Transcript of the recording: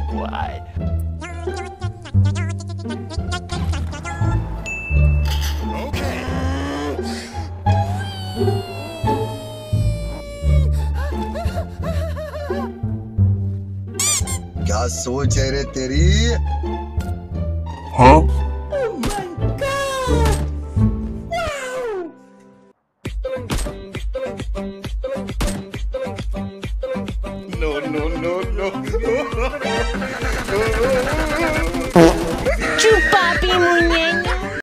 Why? Okay. क्या सोच है रे तेरी? Huh?